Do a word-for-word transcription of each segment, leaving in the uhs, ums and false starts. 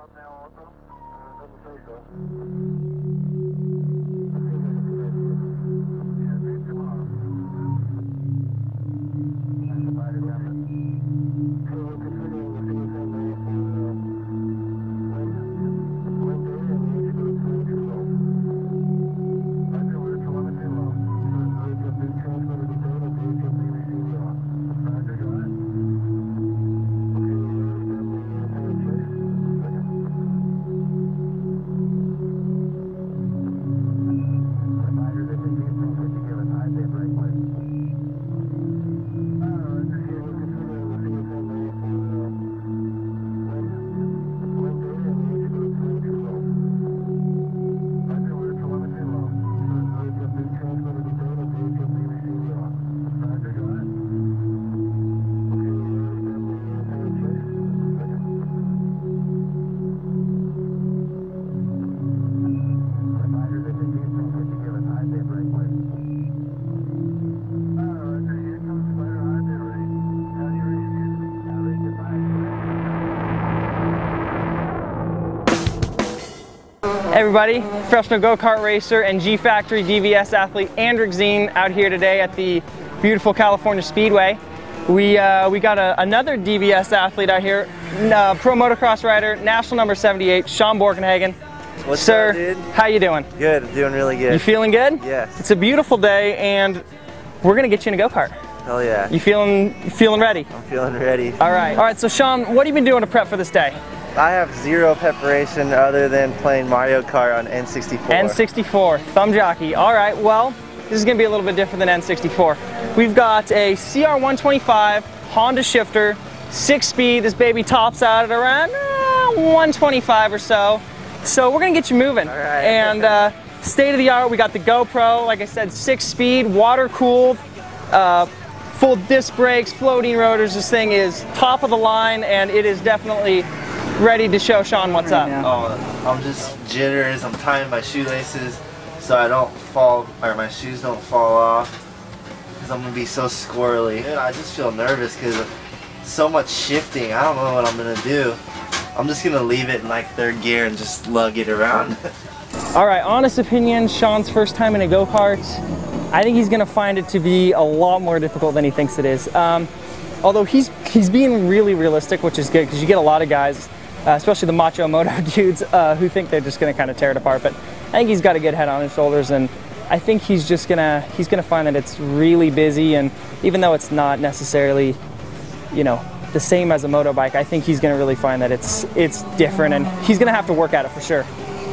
Everybody, professional go-kart racer and G Factory D V S athlete Andrick Zeen out here today at the beautiful California Speedway. We, uh, we got a, another D V S athlete out here, uh, pro motocross rider, national number seventy-eight, Sean Borkenhagen. What's Sir, up, dude? How you doing? Good, doing really good. You feeling good? Yes. It's a beautiful day and we're gonna get you in a go-kart. Hell yeah. You feeling, feeling ready? I'm feeling ready. All right, all right, so Sean, what have you been doing to prep for this day? I have zero preparation other than playing Mario Kart on N sixty-four. N sixty-four, thumb jockey. All right, well, this is gonna be a little bit different than N sixty-four. We've got a C R one twenty-five Honda shifter, six speed. This baby tops out at around uh, one twenty-five or so. So we're gonna get you moving. All right. And uh, state of the art, we got the GoPro, like I said, six speed, water cooled, uh, full disc brakes, floating rotors. This thing is top of the line and it is definitely ready to show Sean what's up. Oh, I'm just jitters. I'm tying my shoelaces so I don't fall, or my shoes don't fall off, because I'm gonna be so squirrely. Dude, I just feel nervous because of so much shifting. I don't know what I'm gonna do. I'm just gonna leave it in like third gear and just lug it around. All right, honest opinion, Sean's first time in a go-kart. I think he's gonna find it to be a lot more difficult than he thinks it is. Um, although he's he's being really realistic, which is good because you get a lot of guys, uh, especially the macho moto dudes, uh, who think they're just gonna kind of tear it apart. But I think he's got a good head on his shoulders, and I think he's just gonna he's gonna find that it's really busy. And even though it's not necessarily, you know, the same as a motorbike, I think he's gonna really find that it's it's different, and he's gonna have to work at it for sure.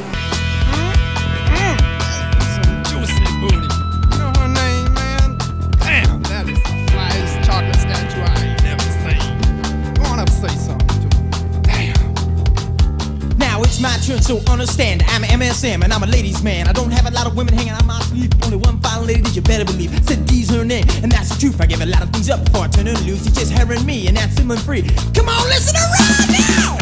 My turn, so understand, I'm an M S M and I'm a ladies man. I don't have a lot of women hanging on my sleeve. Only one fine lady that you better believe. Said D's her name, and that's the truth. I give a lot of things up before I turn her loose. It's just her and me, and that's simple and free. Come on, listen around now!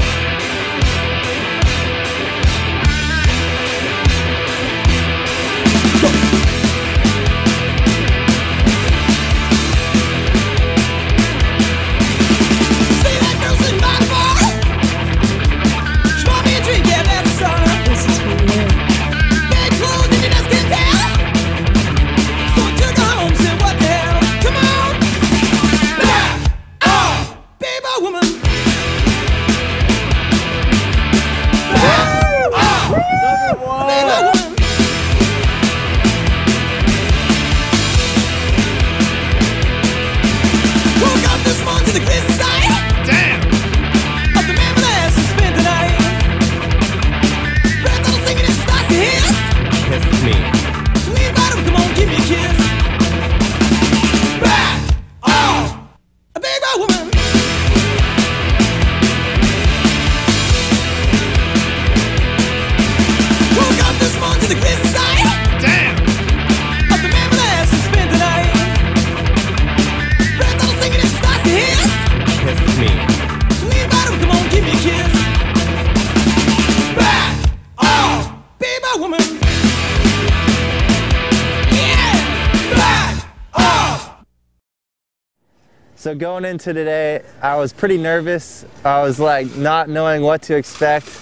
So going into today, I was pretty nervous. I was like not knowing what to expect.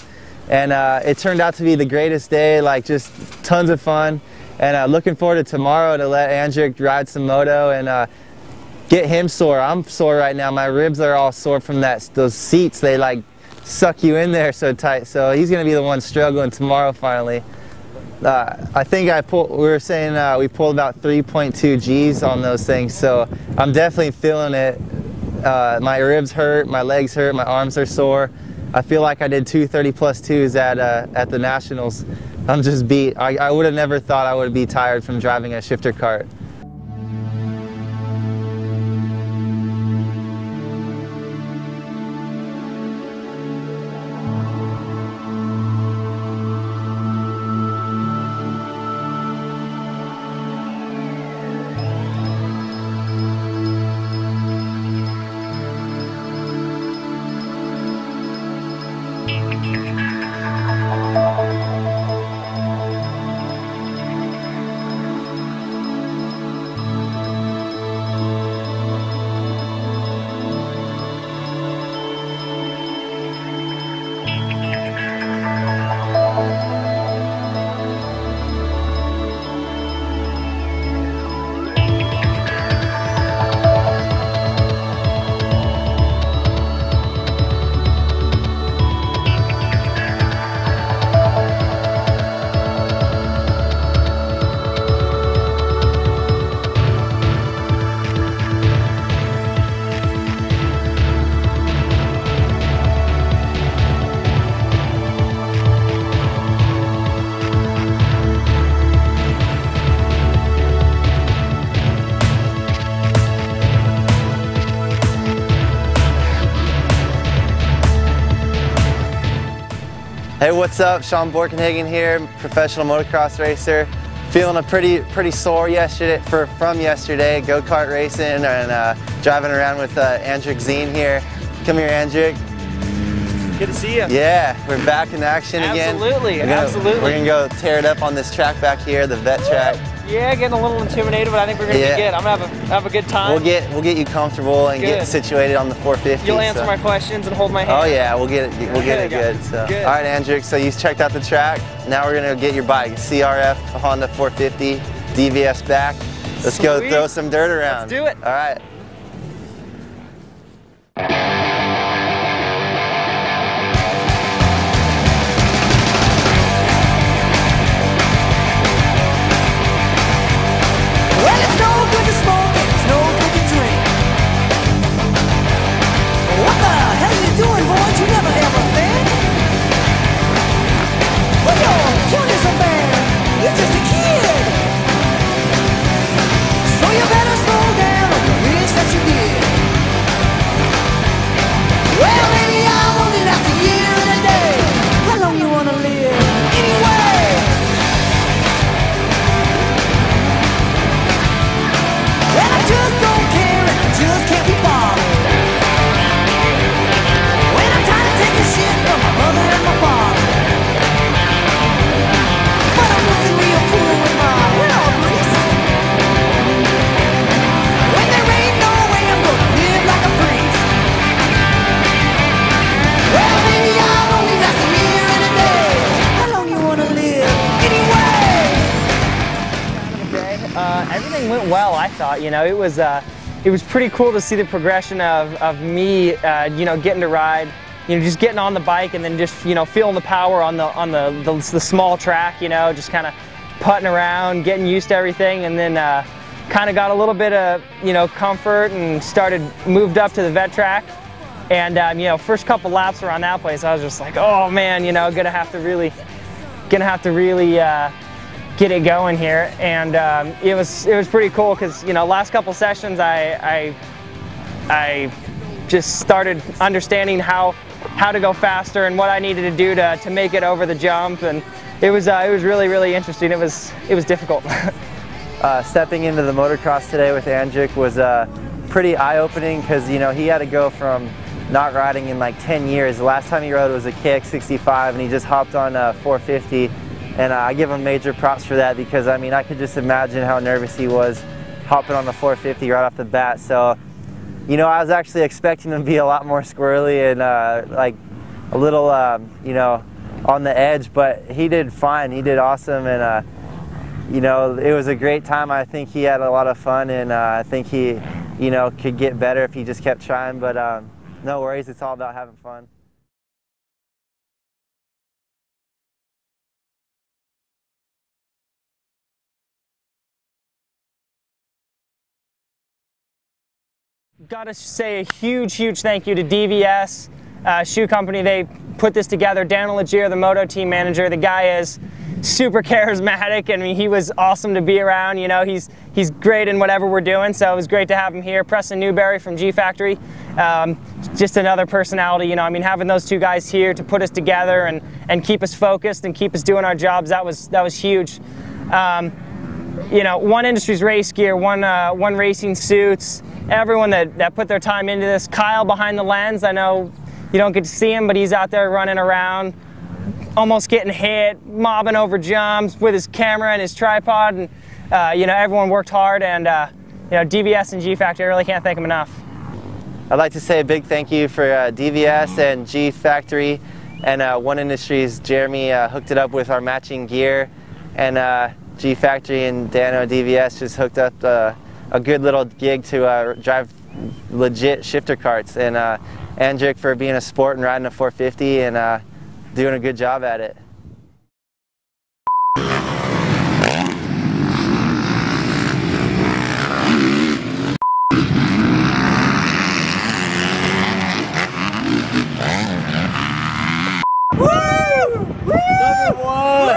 and uh, it turned out to be the greatest day, like just tons of fun. And uh, looking forward to tomorrow to let Andrick ride some moto and uh, get him sore. I'm sore right now. My ribs are all sore from that those seats. They like suck you in there so tight. So he's gonna be the one struggling tomorrow finally. Uh, I think I pulled, we were saying uh, we pulled about three point two G's on those things, so I'm definitely feeling it. Uh, my ribs hurt, my legs hurt, my arms are sore. I feel like I did two thirty plus twos at, uh, at the Nationals. I'm just beat. I, I would have never thought I would be tired from driving a shifter cart. Hey, what's up? Sean Borkenhagen here, professional motocross racer. Feeling a pretty pretty sore yesterday for from yesterday, go-kart racing and uh, driving around with uh, Andrick Zeen here. Come here, Andrick. Good to see you. Yeah, we're back in action again. Absolutely, we're gonna, absolutely. We're gonna go tear it up on this track back here, the vet track. Yeah, getting a little intimidated, but I think we're gonna Yeah. be good. I'm gonna have a have a good time. We'll get we'll get you comfortable and Good. get situated on the four fifty. You'll answer so. my questions and hold my hand. Oh yeah, we'll get it. We'll get it good. So. Good. All right, Andrick. So you checked out the track. Now we're gonna get your bike. C R F Honda four fifty, D V S back. Let's Sweet. go throw some dirt around. Let's do it. All right. Well, it's no good to smoke, it's no good to drink. What the hell are you doing, boys? You never ever think. Well, you're young as a man, you're just a kid. So you better slow down or you wish that you did. Well, maybe I'll only last a year and a day. How long you wanna live? Anyway. And I just don't care, and I just can't be bothered. When I'm tired of taking shit from my mother and my father. But I'm looking real cool with my hair all greasy. When there ain't no way I'm gonna live like a priest. Well, maybe I'll only last a year and a day. How long you wanna live? Anyway. Uh, everything went well, I thought. You know, it was uh, it was pretty cool to see the progression of of me, uh, you know, getting to ride, you know, just getting on the bike and then just you know feeling the power on the on the the, the small track. You know, just kind of putting around, getting used to everything, and then uh, kind of got a little bit of you know comfort and started moved up to the vet track. And um, you know, first couple laps around that place, I was just like, oh man, you know, gonna have to really, gonna have to really. Uh, get it going here, and um, it was it was pretty cool because you know last couple sessions I, I I just started understanding how how to go faster and what I needed to do to, to make it over the jump, and it was uh, it was really really interesting. It was it was difficult. Uh, stepping into the motocross today with Andrick was uh, pretty eye-opening because you know he had to go from not riding in like ten years. The last time he rode was a K X sixty-five, and he just hopped on a four fifty. And uh, I give him major props for that because I mean I could just imagine how nervous he was hopping on the four fifty right off the bat. So, you know, I was actually expecting him to be a lot more squirrely and uh, like a little, uh, you know, on the edge, but he did fine. He did awesome, and uh, you know, it was a great time. I think he had a lot of fun, and uh, I think he, you know, could get better if he just kept trying. But um, no worries. It's all about having fun. Got to say a huge, huge thank you to D V S uh, Shoe Company. They put this together. Dan Legier, the moto team manager, the guy is super charismatic. I mean, he was awesome to be around. You know, he's he's great in whatever we're doing. So it was great to have him here. Preston Newberry from G Factory, um, just another personality. You know, I mean, having those two guys here to put us together and and keep us focused and keep us doing our jobs, that was that was huge. Um, you know, One Industries race gear, one uh, one racing suits. Everyone that, that put their time into this. Kyle behind the lens, I know you don't get to see him, but he's out there running around, almost getting hit, mobbing over jumps with his camera and his tripod, and uh, you know, everyone worked hard, and uh, you know, D V S and G Factory, I really can't thank them enough. I'd like to say a big thank you for uh, D V S and G Factory and uh, One Industries. Jeremy uh, hooked it up with our matching gear, and uh, G Factory and Dano D V S just hooked up uh, a good little gig to uh, drive legit shifter carts, and uh, Andrick for being a sport and riding a four fifty and uh, doing a good job at it. Woo! Woo! Number one!